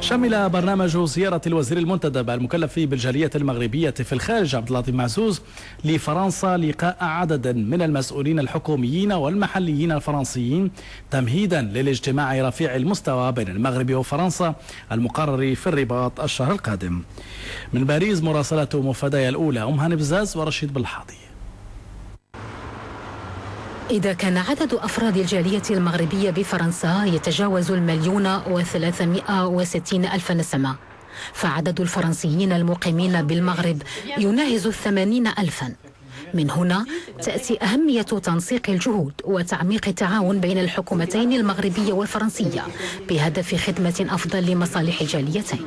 شمل برنامج زيارة الوزير المنتدب المكلف بالجالية المغربية في الخارج عبد اللطيف معزوز لفرنسا لقاء عدد من المسؤولين الحكوميين والمحليين الفرنسيين تمهيدا للاجتماع رفيع المستوى بين المغرب وفرنسا المقرر في الرباط الشهر القادم. من باريس مراسلة مفدايا الأولى هاني بزاز ورشيد بالحاضي. إذا كان عدد أفراد الجالية المغربية بفرنسا يتجاوز 1,360,000 نسمة، فعدد الفرنسيين المقيمين بالمغرب يناهز 80,000. من هنا تأتي أهمية تنسيق الجهود وتعميق التعاون بين الحكومتين المغربية والفرنسية بهدف خدمة أفضل لمصالح الجاليتين.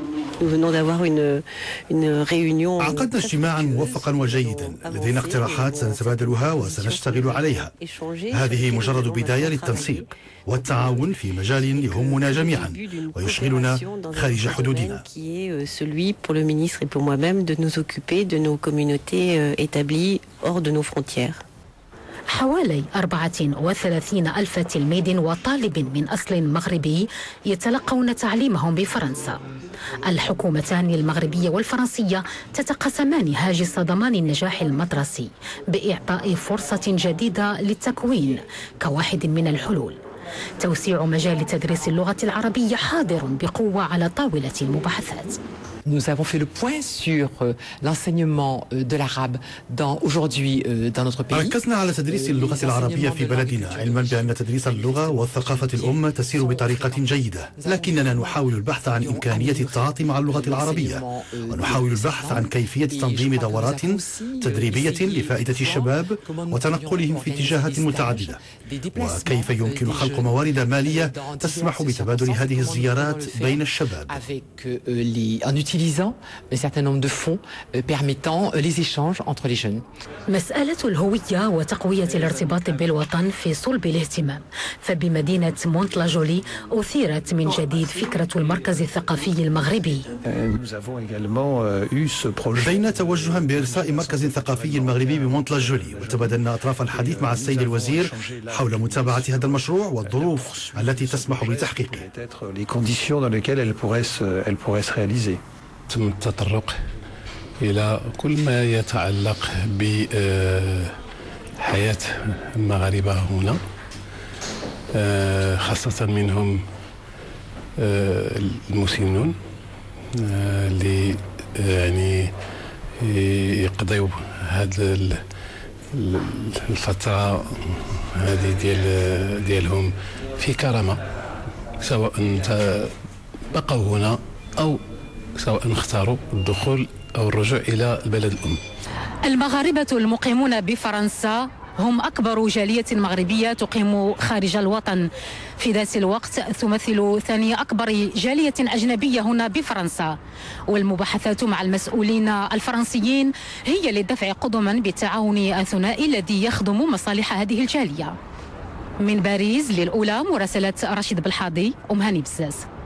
عقدنا اجتماعا موفقا وجيدا، لدينا اقتراحات سنتبادلها وسنشتغل عليها. هذه مجرد بداية للتنسيق والتعاون في مجال يهمنا جميعا ويشغلنا خارج حدودنا. حوالي 34,000 تلميذ وطالب من أصل مغربي يتلقون تعليمهم بفرنسا. الحكومتان المغربية والفرنسية تتقاسمان هاجس ضمان النجاح المدرسي بإعطاء فرصة جديدة للتكوين كواحد من الحلول. توسيع مجال تدريس اللغة العربية حاضر بقوة على طاولة المباحثات. Nous avons fait le point sur l'enseignement de l'arabe aujourd'hui dans notre pays. ركزنا على تدريس اللغة العربية في بلدنا، علما بأن تدريس اللغة والثقافة الأم تسير بطريقة جيدة، لكننا نحاول البحث عن إمكانية التعاطي مع اللغة العربية، ونحاول البحث عن كيفية تنظيم دورات تدريبية لفائدة الشباب وتنقلهم في اتجاهات متعددة، وكيف يمكن خلق موارد مالية تسمح بتبادل هذه الزيارات بين الشباب. utilisant un certain nombre de fonds permettant les échanges entre les jeunes. مسألة الهوية وتقوية الارتباط بالوطن في صلب الاهتمام، فبمدينة مونتلاجولي أثيرت من جديد فكرة المركز الثقافي المغربي. لدينا توجها بإرساء مركز ثقافي مغربي بمونتلاجولي، وتبادلنا أطراف الحديث مع السيد الوزير حول متابعة هذا المشروع والظروف التي تسمح بتحقيقه. تم التطرق إلى كل ما يتعلق بحياة المغاربة هنا، خاصة منهم المسنون اللي يعني يقضيوا هذه الفترة هذه ديالهم في كرامة، سواء بقوا هنا أو سواء اختاروا الدخول أو الرجوع إلى البلد الأم. المغاربة المقيمون بفرنسا هم أكبر جالية مغربية تقيم خارج الوطن، في ذات الوقت تمثل ثاني أكبر جالية أجنبية هنا بفرنسا، والمباحثات مع المسؤولين الفرنسيين هي للدفع قدما بالتعاون الثنائي الذي يخدم مصالح هذه الجالية. من باريس للأولى مراسلة رشيد بالحاضي هاني بزاز.